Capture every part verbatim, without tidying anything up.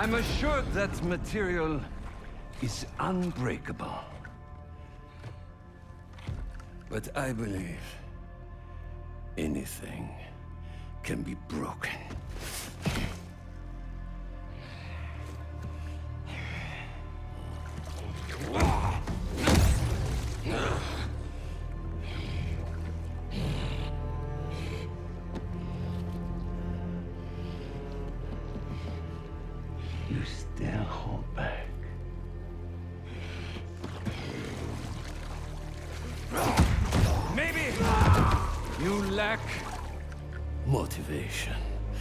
I'm assured that material is unbreakable. But I believe anything can be broken. You still hold back. Maybe you lack motivation.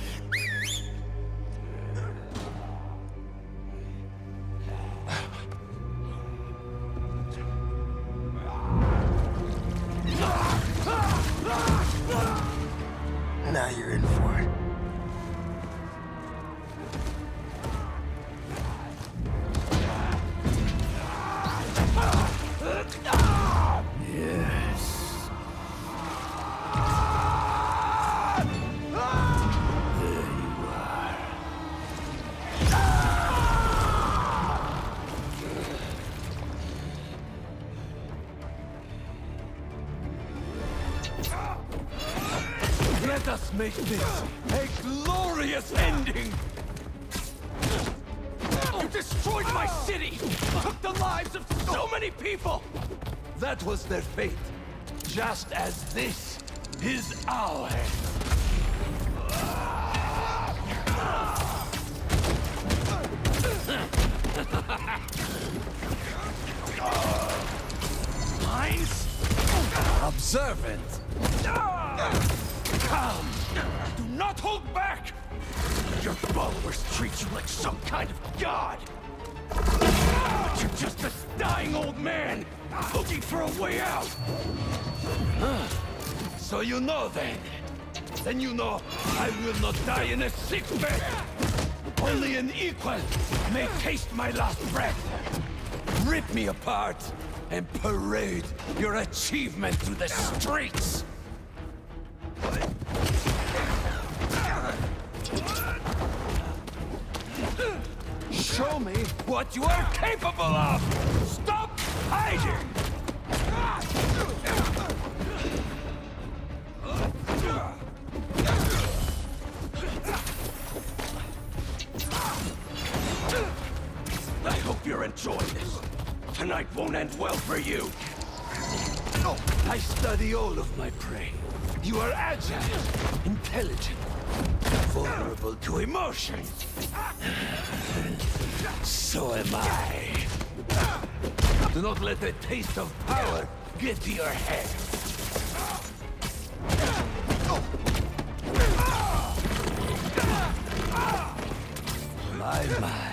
Now you're in for it. Yes. There you are. Let us make this a glorious ending! You destroyed my city! Took the lives of so many people! That was their fate. Just as this is ours. Minds? Observant. Come! Do not hold back! Your followers treat you like some kind of god! But you're just a dying old man, looking for a way out! Huh. So you know then? Then you know I will not die in a sick bed! Only an equal may taste my last breath! Rip me apart and parade your achievement to the streets! Show me what you are capable of! Stop hiding! I hope you're enjoying this. Tonight won't end well for you. I study all of my prey. You are agile, intelligent, vulnerable to emotion. So am I. Do not let the taste of power get to your head. My, my.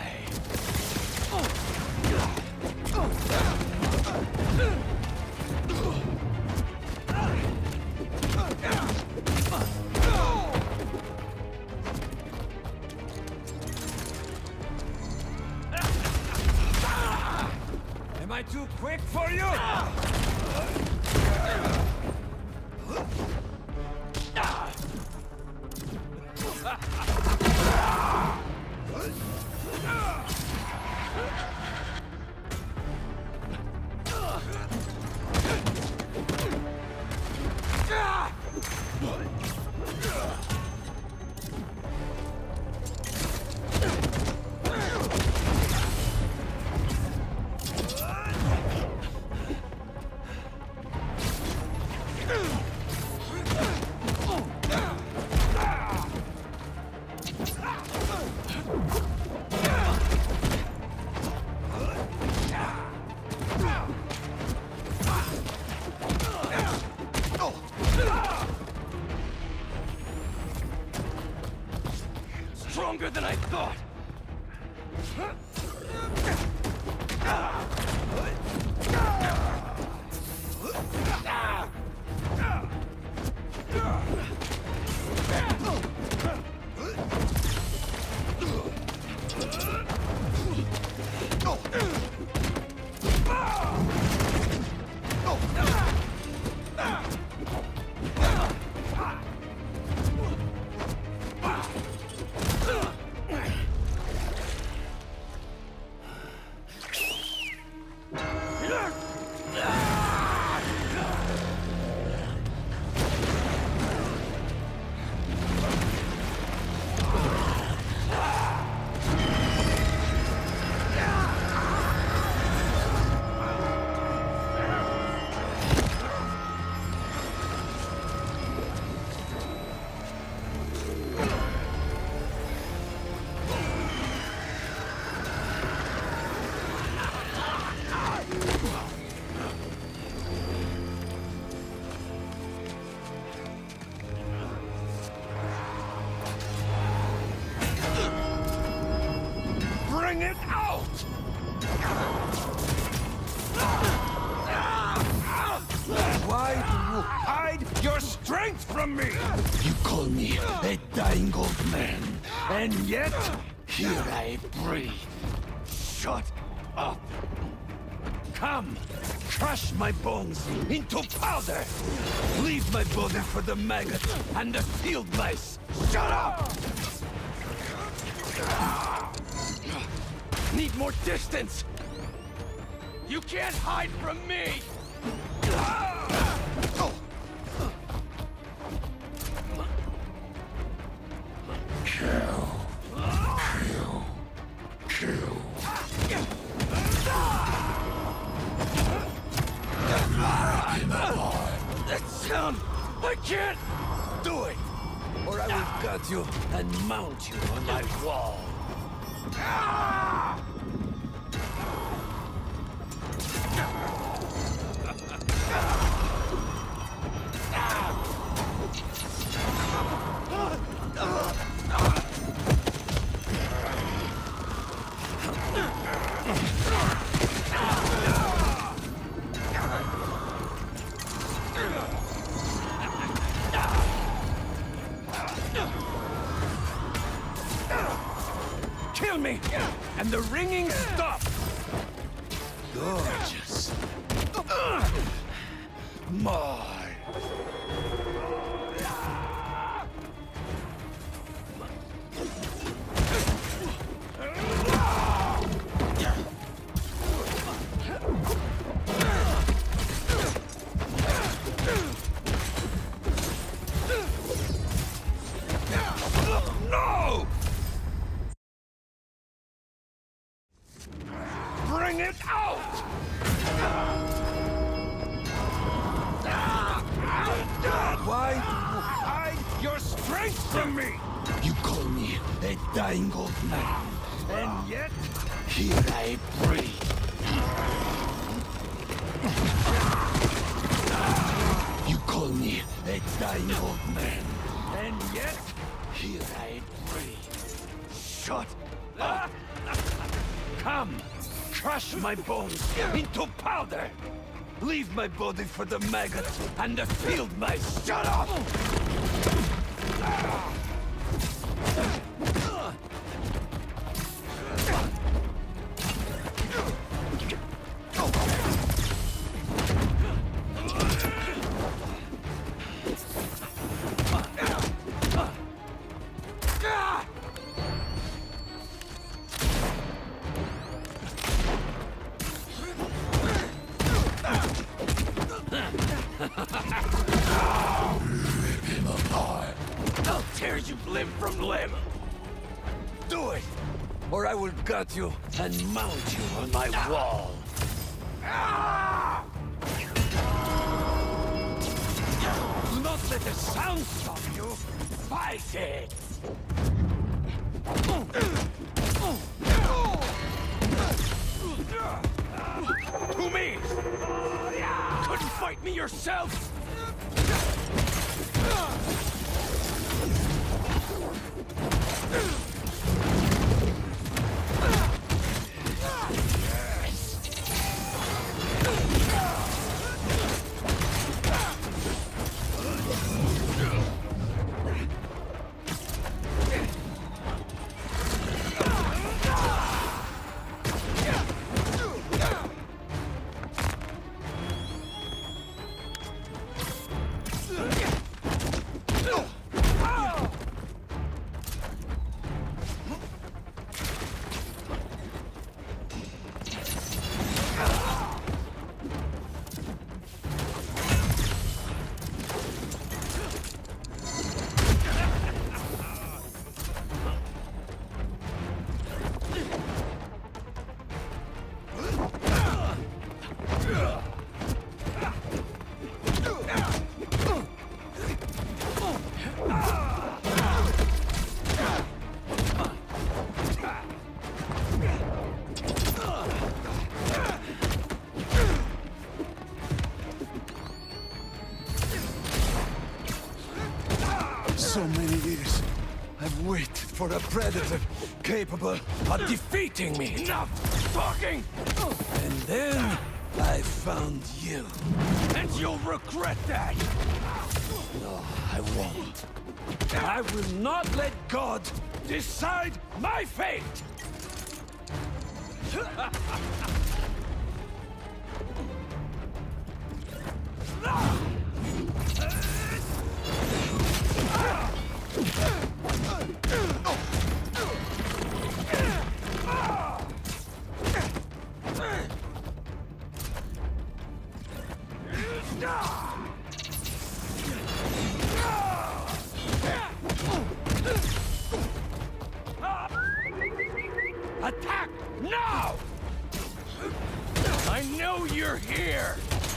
Am I too quick for you? Stronger than I thought! Bring it out! Why do you hide your strength from me? You call me a dying old man, and yet here I breathe. Shut up. Come, crush my bones into powder. Leave my body for the maggot and the field mice. Shut up! Need more distance. You can't hide from me. Kill. Kill. Kill. That sound! I can't do it! Or I will gut you and mount you on my wall. Kill me, and the ringing stops. Gorgeous. My. No! Bring it out! Why do you hide your strength from me? You call me a dying old man, and yet here I breathe. You call me a dying old man, and yet here I breathe. Shut up! Come, crush my bones into powder. Leave my body for the maggots and the field mice. Shut up! Rip him apart. I'll tear you limb from limb. Do it, or I will gut you and mount you on my wall. Do not let the sound stop you. Fight it. Who me? Couldn't fight me yourself? No! I've waited for a predator capable of defeating me. Enough talking! And then I found you. And you'll regret that! No, I won't. I will not let God decide my fate! Attack now! I know you're here!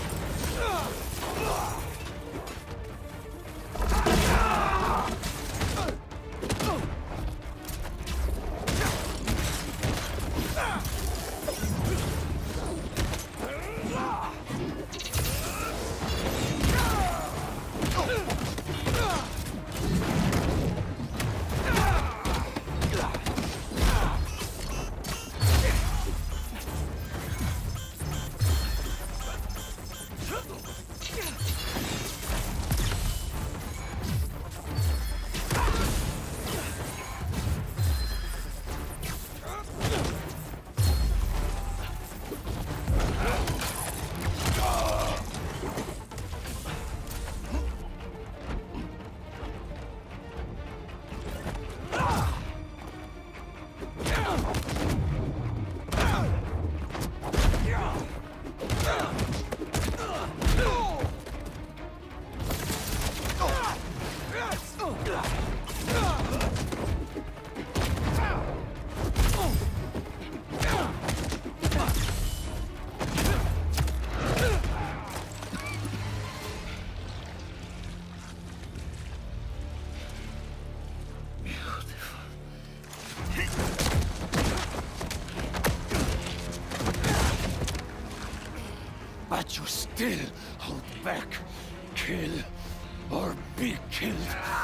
But you still hold back. Kill or be killed.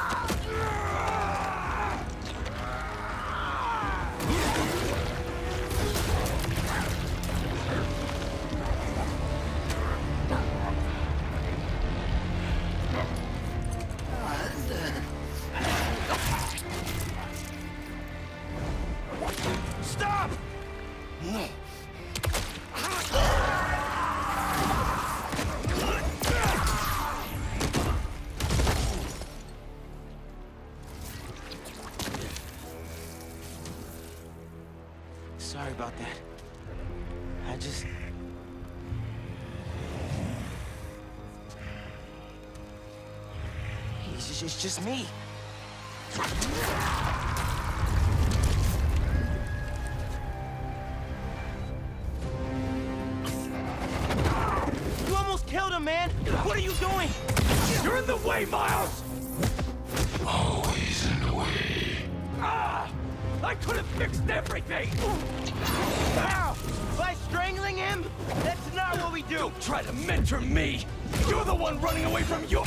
Stop! No. Sorry about that. I just... It's just, it's just me. You almost killed him, man! What are you doing? You're in the way, Miles! Always in the way. Ah! I could have fixed everything! How? By strangling him? That's not what we do! Don't try to mentor me! You're the one running away from your...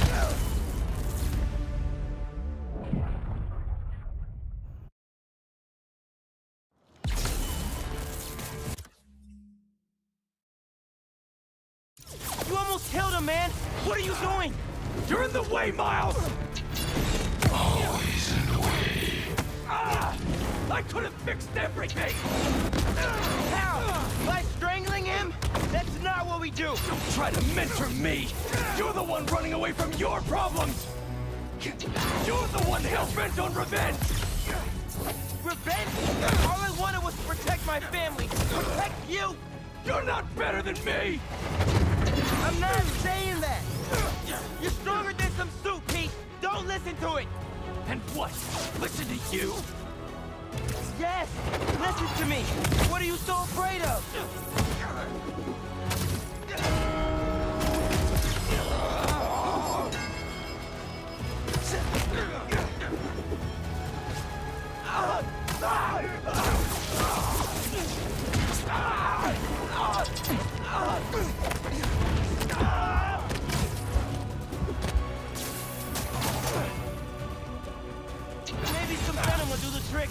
You almost killed him, man! What are you doing? You're in the way, Miles! Always in the way. Ah! I could have fixed everything! How? By strangling him? That's not what we do! Don't try to mentor me! You're the one running away from your problems! You're the one hell-bent on revenge! Revenge? All I wanted was to protect my family! Protect you! You're not better than me! I'm not saying that! You're stronger than some soup, Pete! Don't listen to it! And what? Listen to you? Yes! Listen to me! What are you so afraid of? Maybe some venom trick.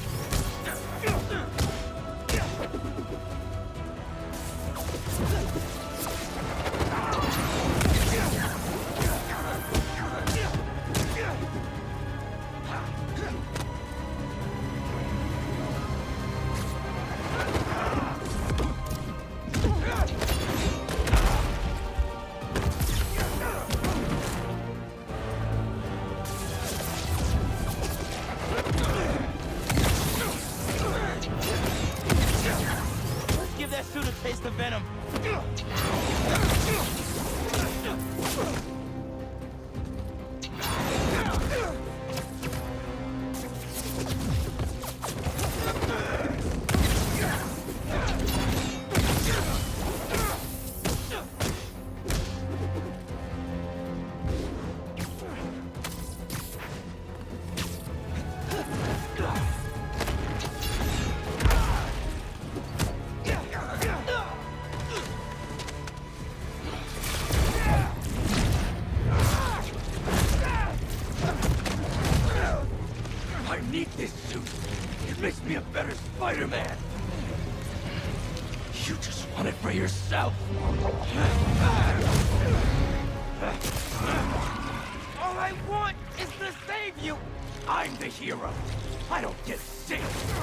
Give that suit a taste of venom. I need this suit. It makes me a better Spider-Man. You just want it for yourself. All I want is to save you. I'm the hero. I don't get sick.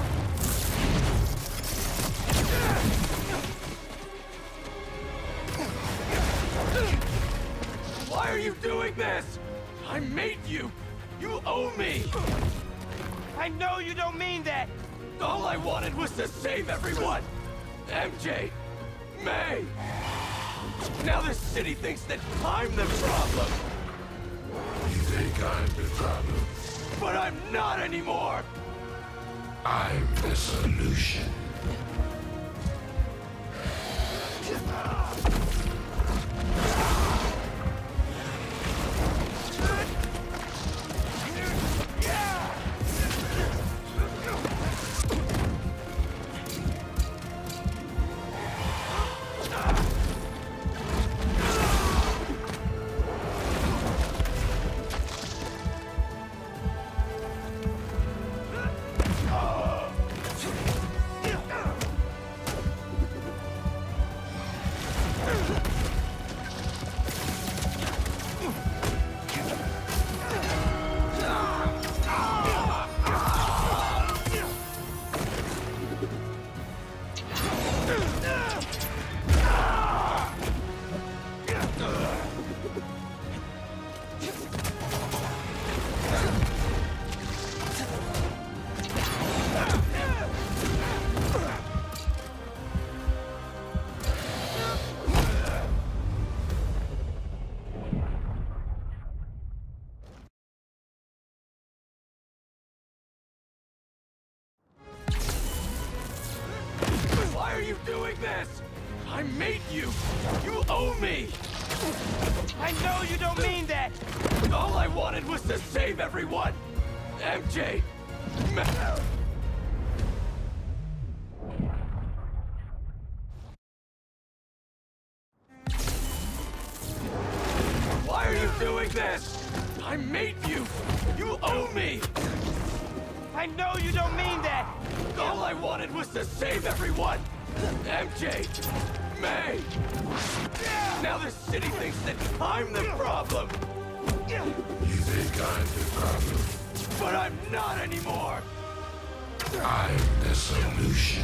Why are you doing this? I made you. You owe me. I know you don't mean that. All I wanted was to save everyone. M J, May. Now the city thinks that I'm the problem. You think I'm the problem? But I'm not anymore. I'm the solution. Why are you doing this? I made you. You owe me. I know you don't mean that. All I wanted was to save everyone. M J, Ma- Why are you doing this? I made you. You owe me. I know you don't mean that. All I wanted was to save everyone. M J, May. Now the city thinks that I'm the problem. You think I'm the problem? But I'm not anymore. I'm the solution.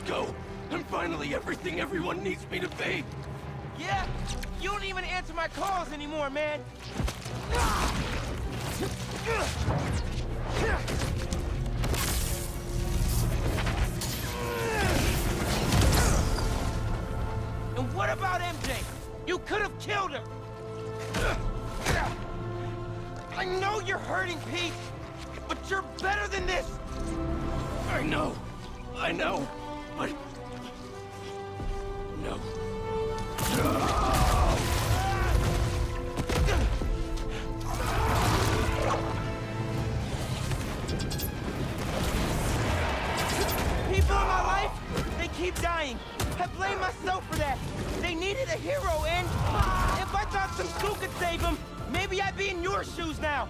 go. I'm finally everything everyone needs me to be. Yeah? You don't even answer my calls anymore, man. And what about M J? You could have killed her. I know you're hurting, Pete, but you're better than this. I know. I know. But... No. People in my life, they keep dying. I blame myself for that. They needed a hero, and if I thought some school could save them, maybe I'd be in your shoes now.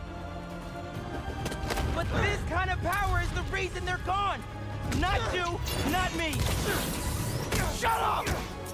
But this kind of power is the reason they're gone. Not you, not me. Shut up!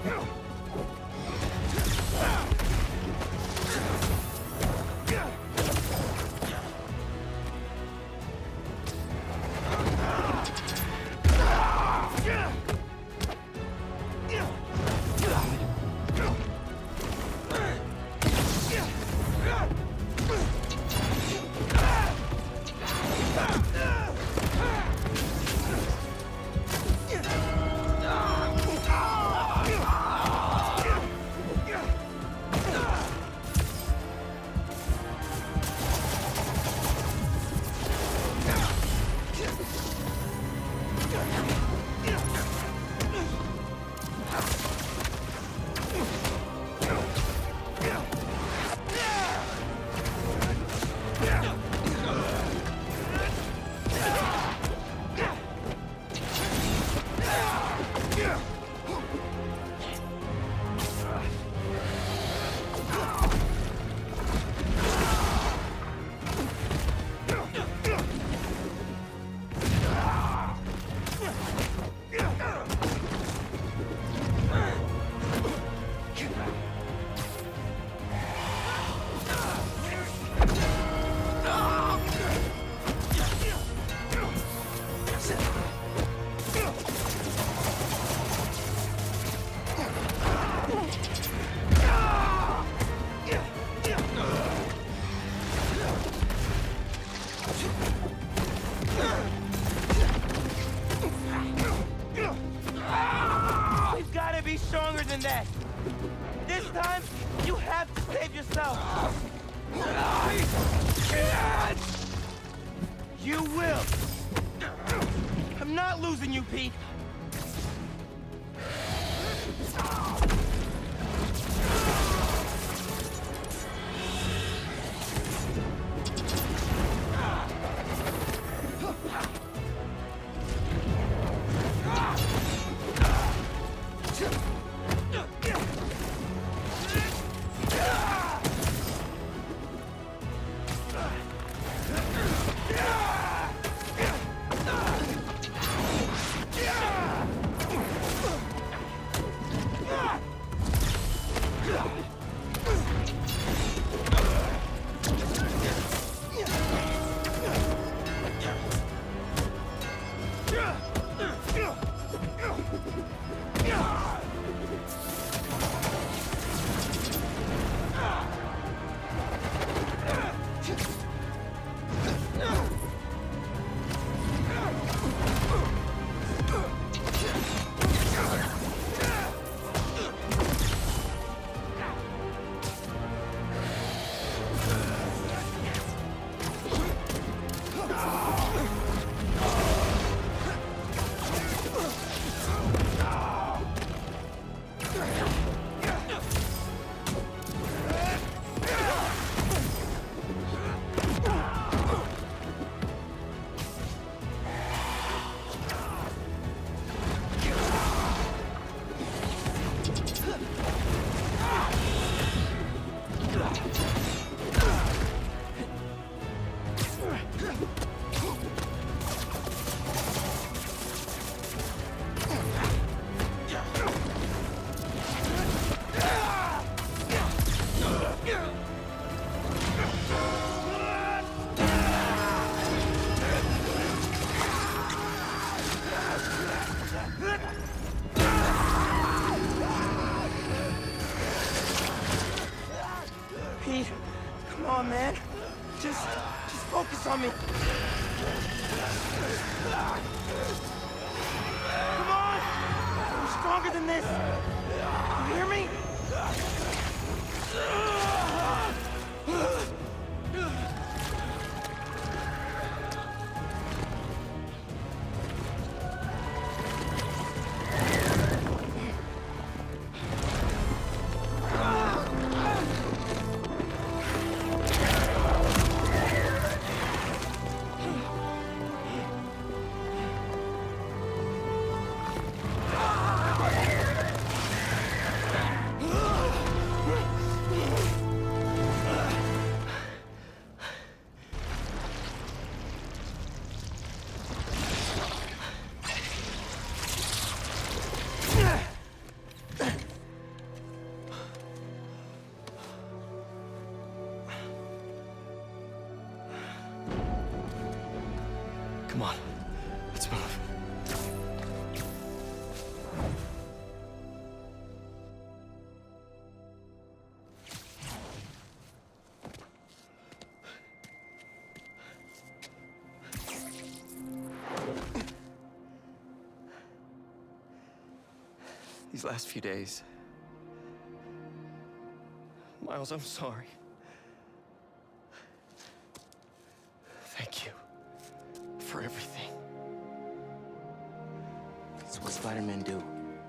We've got to be stronger than that. This time, you have to save yourself. I can't! You will. I'm not losing you, Pete. Come on! I'm stronger than this! You hear me? Come on, let's move. These last few days... Miles, I'm sorry. Thank you. For everything. It's what Spider-Man do.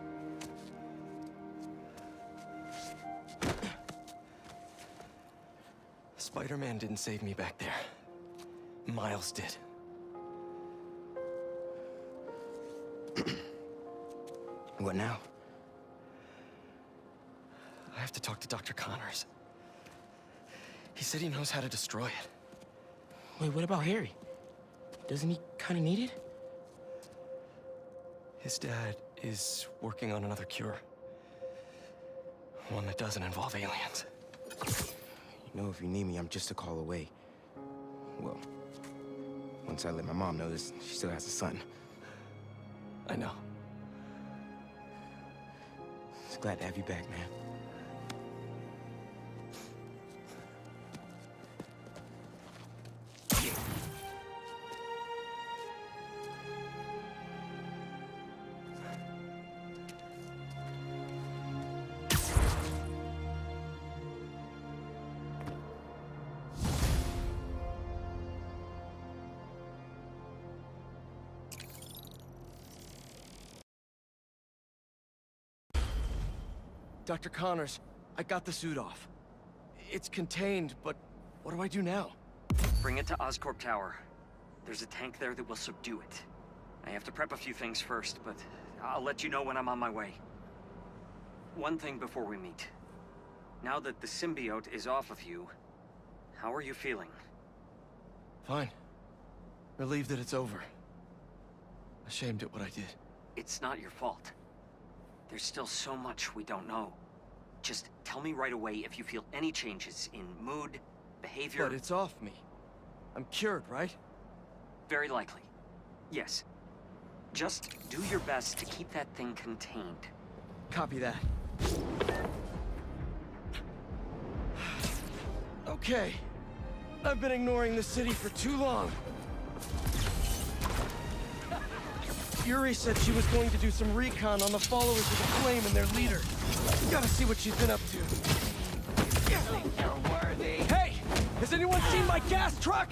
Spider-Man didn't save me back there. Miles did. What now? I have to talk to Doctor Connors. He said he knows how to destroy it. Wait, what about Harry? Doesn't he kind of need it? His dad is working on another cure. One that doesn't involve aliens. You know, if you need me, I'm just a call away. Well, once I let my mom know this, she still has a son. I know. Just glad to have you back, man. Doctor Connors, I got the suit off. It's contained, but what do I do now? Bring it to Oscorp Tower. There's a tank there that will subdue it. I have to prep a few things first, but I'll let you know when I'm on my way. One thing before we meet. Now that the symbiote is off of you, how are you feeling? Fine. Relieved that it's over. Ashamed at what I did. It's not your fault. There's still so much we don't know. Just tell me right away if you feel any changes in mood, behavior... But it's off me. I'm cured, right? Very likely. Yes. Just do your best to keep that thing contained. Copy that. Okay. I've been ignoring the city for too long. Yuri said she was going to do some recon on the followers of the Flame and their leader. Gotta see what she's been up to. You think you're worthy? Hey! Has anyone seen my gas truck?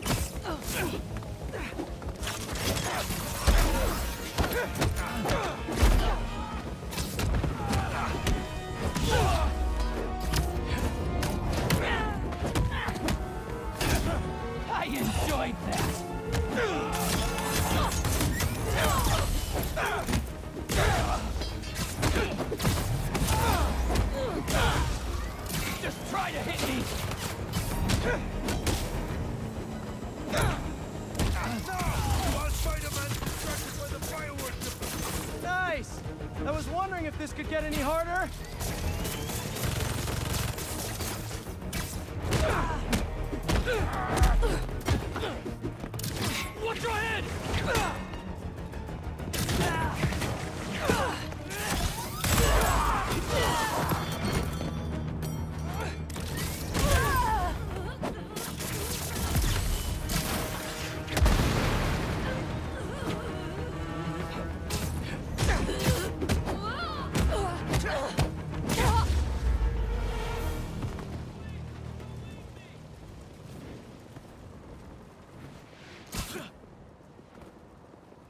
I enjoyed that. Just try to hit me. Nice! I was wondering if this could get any harder. Watch your head!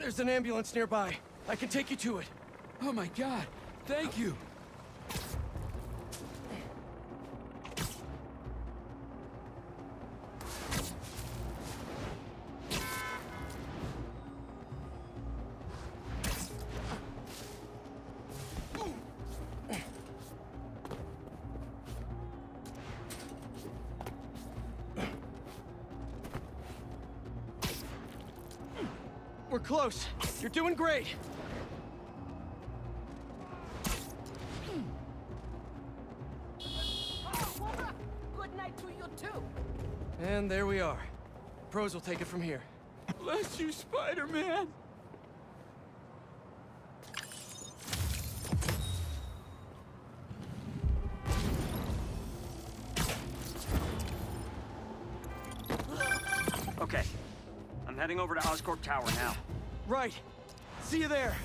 There's an ambulance nearby. I can take you to it. Oh my god, thank you. We're close. You're doing great. Good night to you too. And there we are. Pros will take it from here. Bless you, Spider-Man. Okay. I'm heading over to Oscorp Tower now. Right. See you there.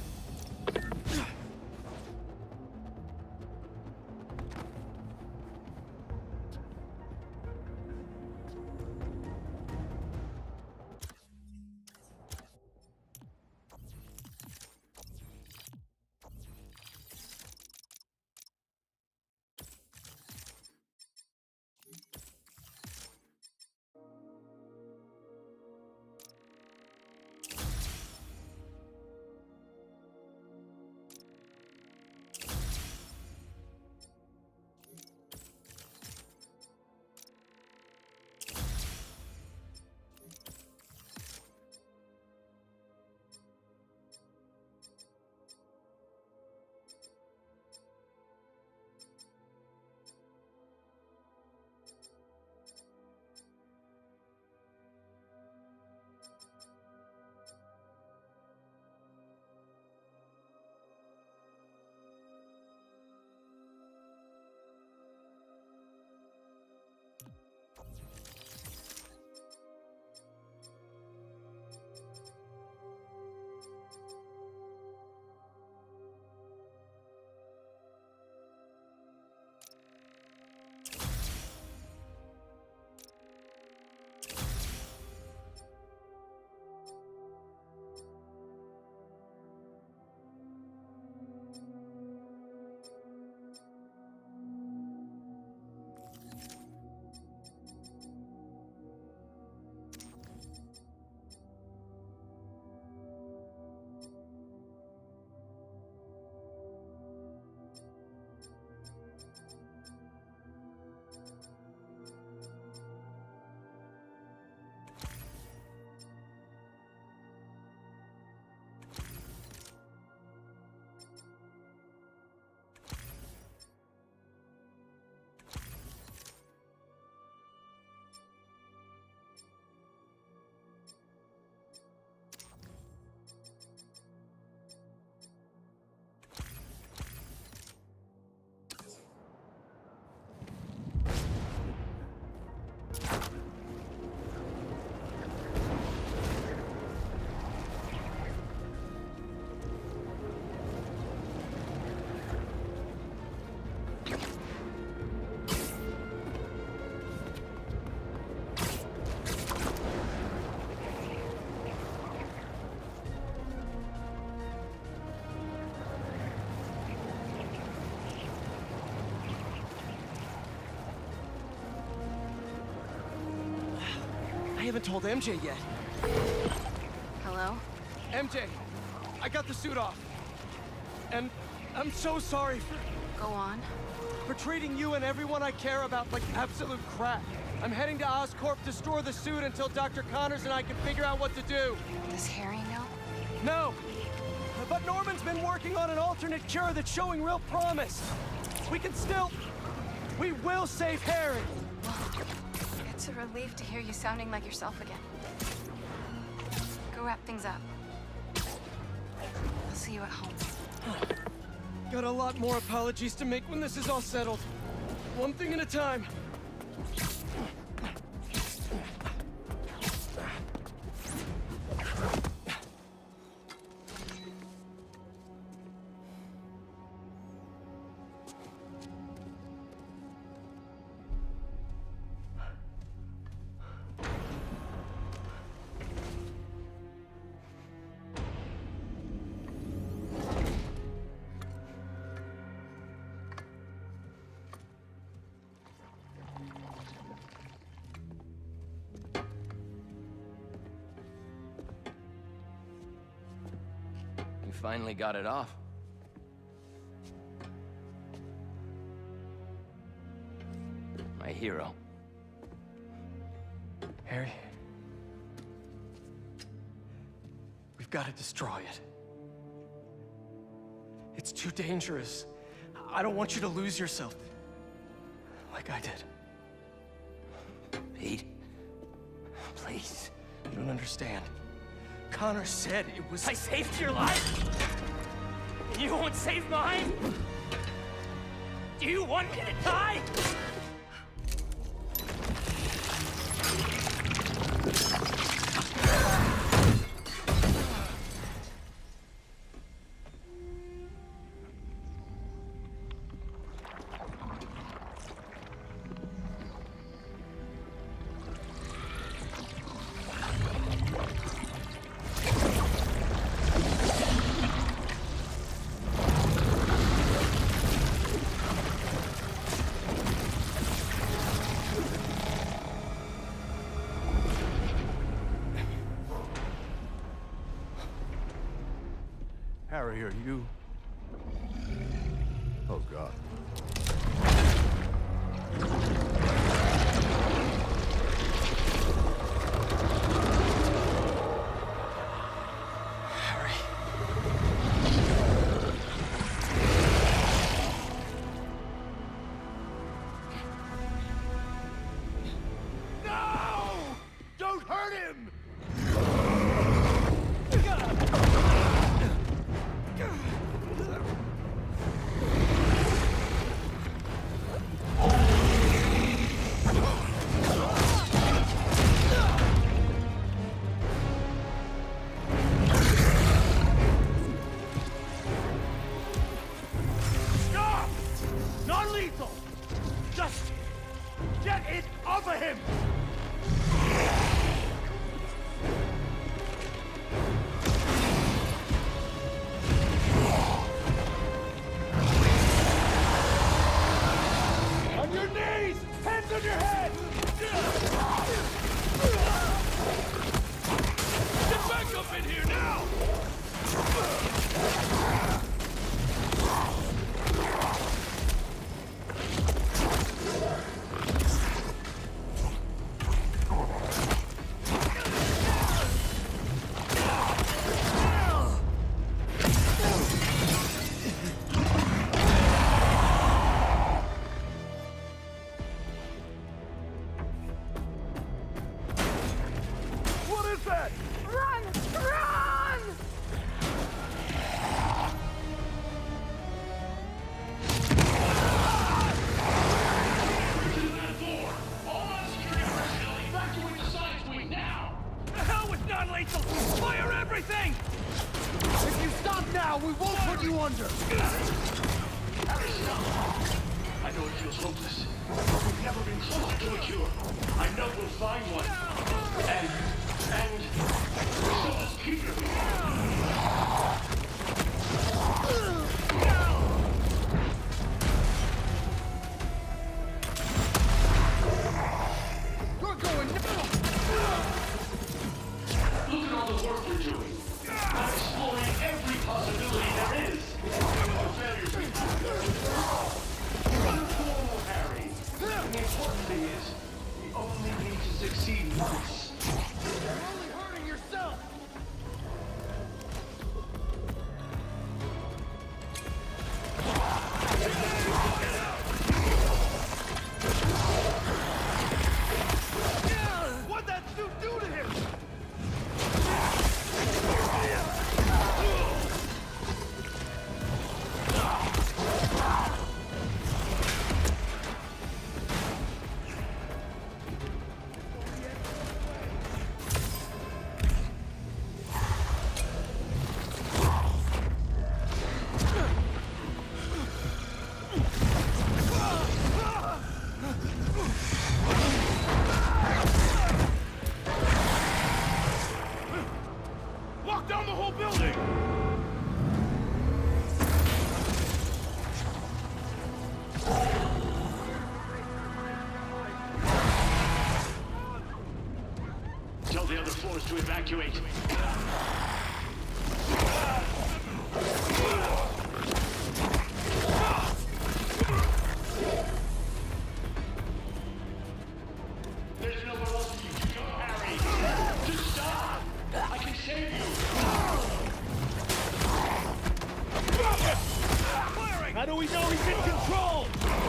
I haven't told M J yet. Hello? M J, I got the suit off. And I'm so sorry for, Go on. for treating you and everyone I care about like absolute crap. I'm heading to Oscorp to store the suit until Doctor Connors and I can figure out what to do. Does Harry know? No! But Norman's been working on an alternate cure that's showing real promise. We can still... We will save Harry! It's a relief to hear you sounding like yourself again. Go wrap things up. I'll see you at home. Got a lot more apologies to make when this is all settled. One thing at a time. You finally got it off. My hero. Harry. We've got to destroy it. It's too dangerous. I don't want you to lose yourself. Like I did. Pete. Please. You don't understand. Connor said it was... I saved your life? And you won't save mine? Do you want me to die? Harry, are you... Oh, God. Harry. No! Don't hurt him! Stop! Non-lethal! Just get it off of him! On your knees! Hands on your head! Get back up in here now! What is that? Run! Run! The hell with non-lethal! Fire everything! If you stop now, we won't put you under! I know it feels hopeless, but we've never been close to a cure. I know we'll find one. And, and, so just keep it. You're going now! Look at all the work we're doing. I'm exploring every possibility there is. The failures we Oh, Harry. The important thing is, we only need to succeed once. You're only hurting yourself! What'd that suit do to him? Lock down the whole building! Tell the other floors to evacuate. do we know he's in control?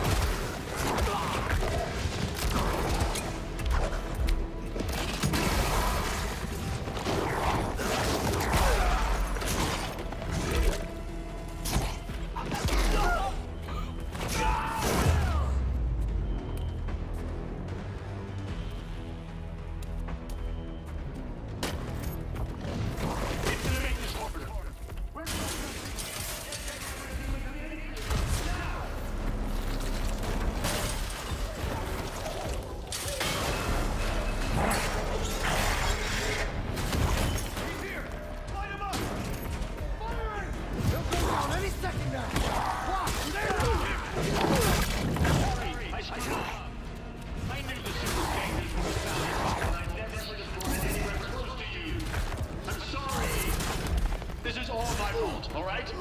This is all my fault, all right?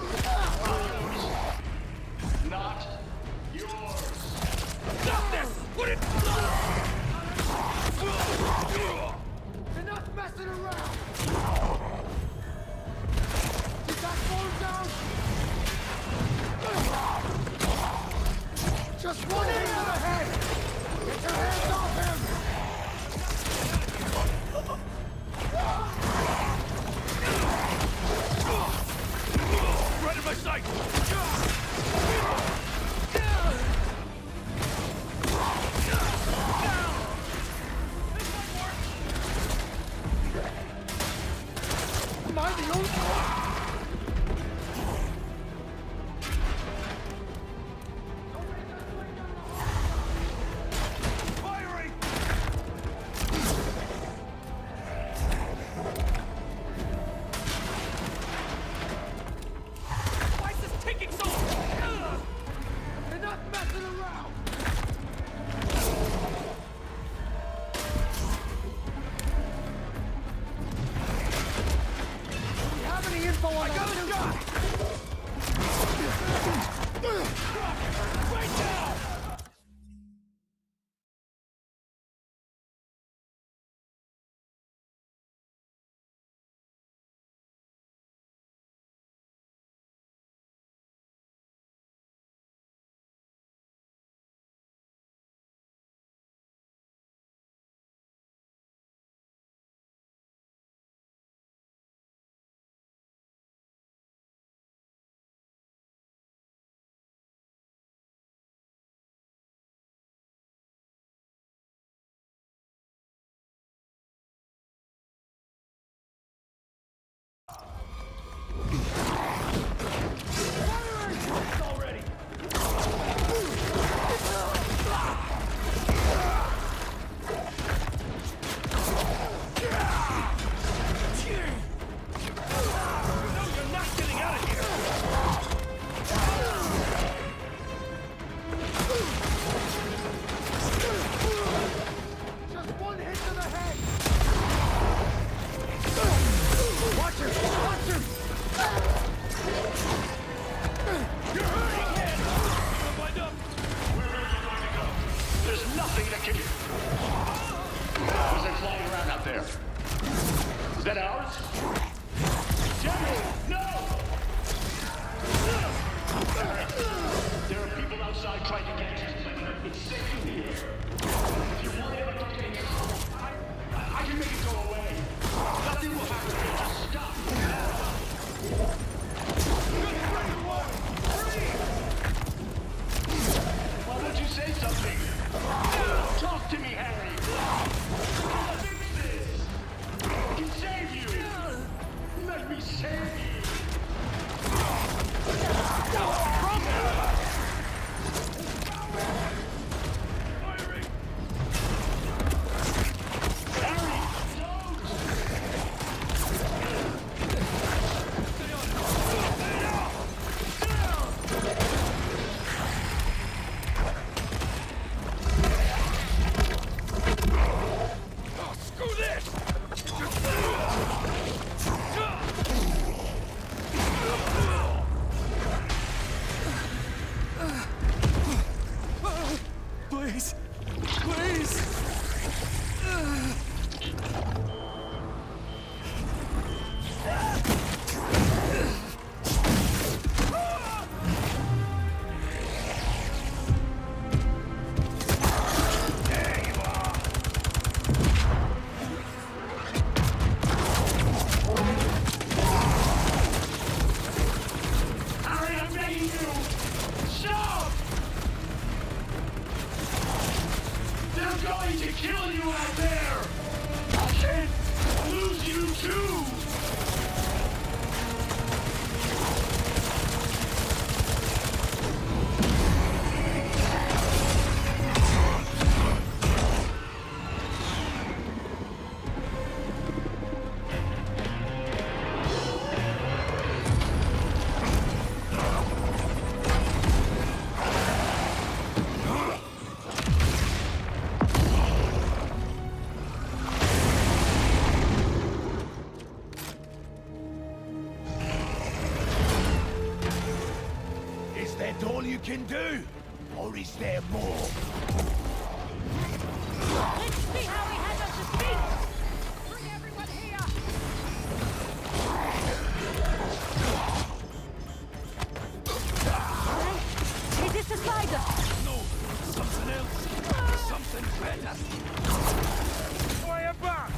Not yours. Not yours. Stop this! Put it! Enough messing around! Get that phone down! Just one aim to the head! Get your hands off him! Right in my sight! Am I the only one? Info on that. Right now! you can do? Or is there more? Let's see how he handles his feet! Bring everyone here! Hey, this is Liza! No, something else. Something better. Fire back!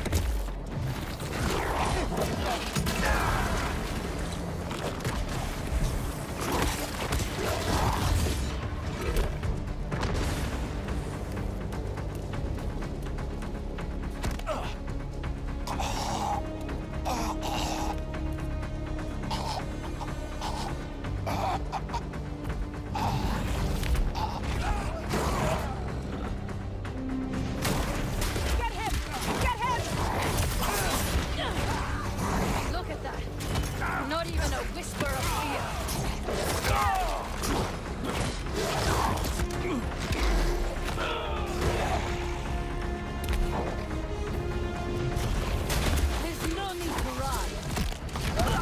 Get him! Get him! Look at that! Not even a whisper of fear! There's no need to run!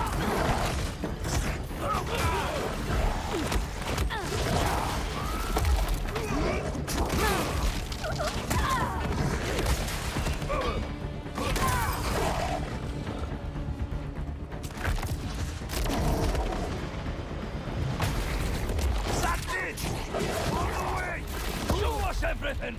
That's it! All the way! Show us everything!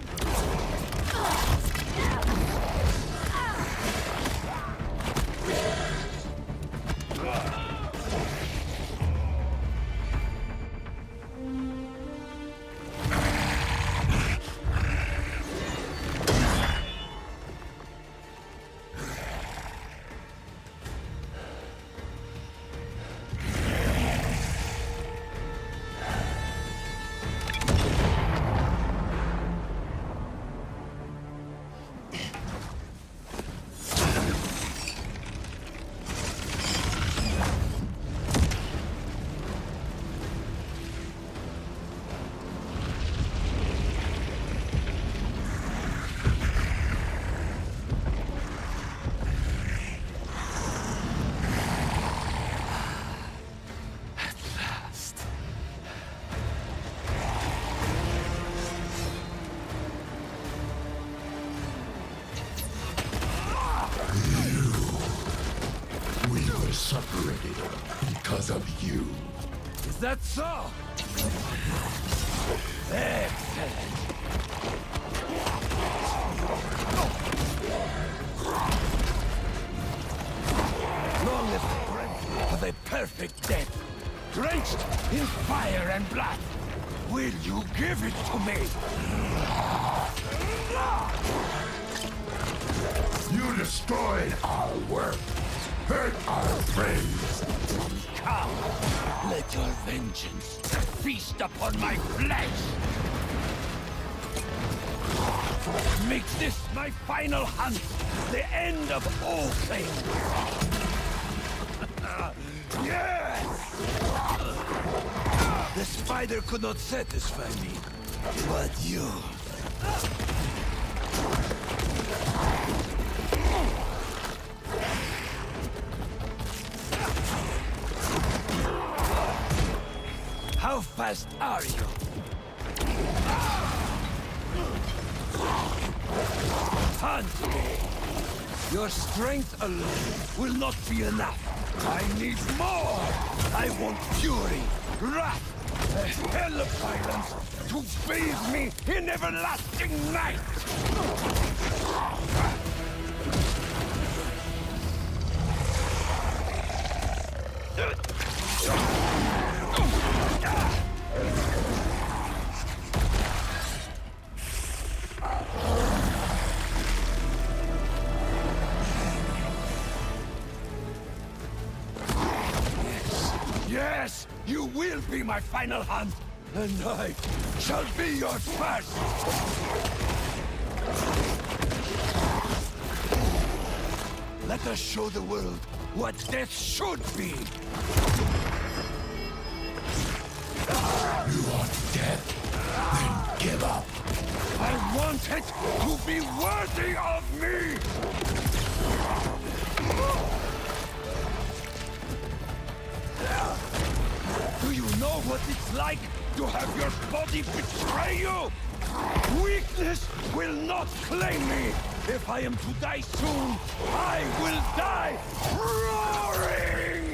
We were separated because of you. Is that so? Excellent. Long live the Brent of a perfect death, drenched in fire and blood. Will you give it to me? You destroyed our work, hurt our friends. Come, let your vengeance feast upon my flesh. Make this my final hunt, the end of all things. Yes! The spider could not satisfy me, but you. How fast are you? Hunt me. Your strength alone will not be enough. I need more. I want fury, wrath, a hell of violence to bathe me in everlasting night. Yes, you will be my final hunt, and I shall be your first. Let us show the world what death should be. You want death? Then give up. I want it to be worthy of me! Do you know what it's like to have your body betray you? Weakness will not claim me! If I am to die soon, I will die roaring!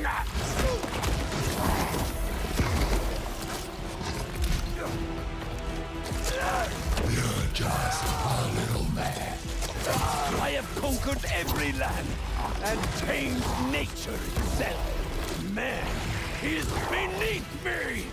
You're just a little man. I have conquered every land and tamed nature itself. Man is beneath me!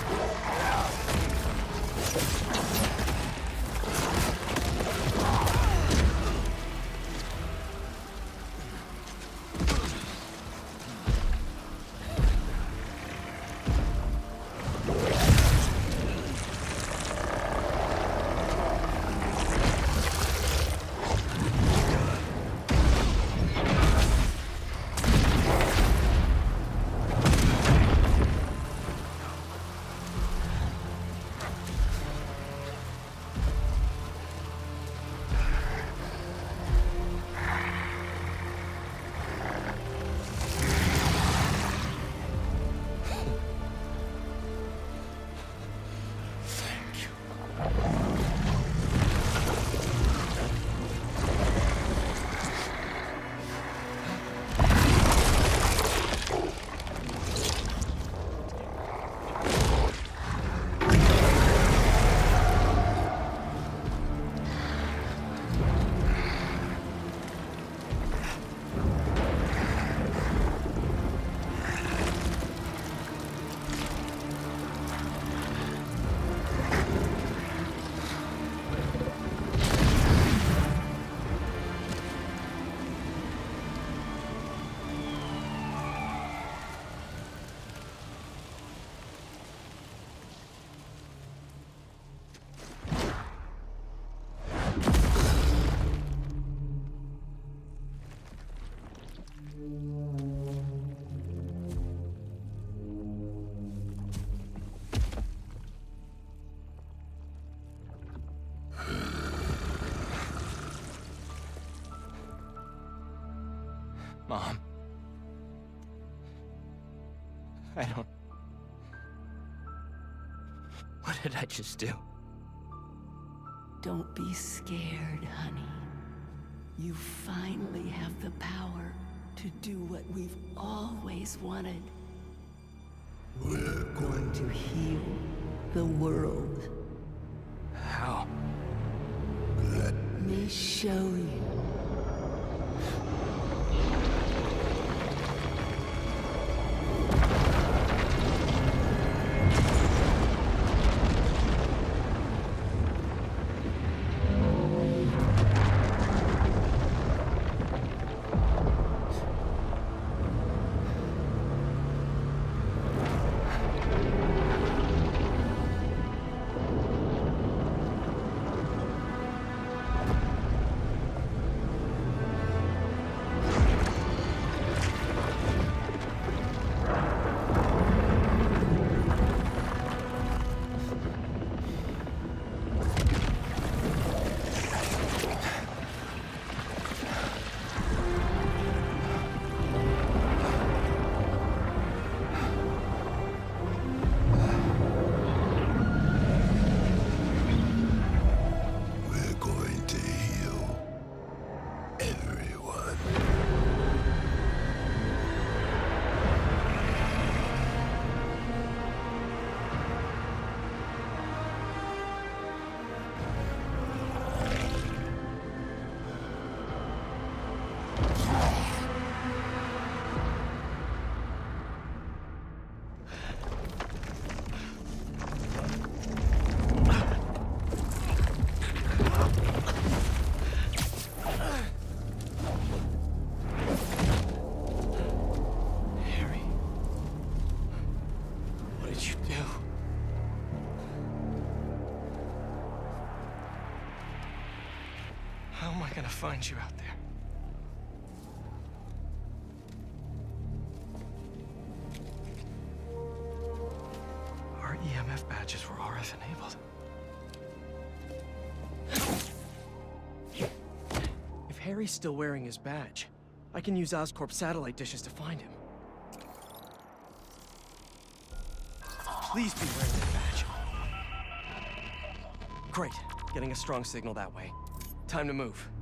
Mom. I don't... What did I just do? Don't be scared, honey. You finally have the power to do what we've always wanted. We're going to heal the world. How? Let me show you. How am I gonna find you out there? Our E M F badges were R F enabled. If Harry's still wearing his badge, I can use Oscorp satellite dishes to find him. Please be wearing that badge. Great. Getting a strong signal that way. Time to move.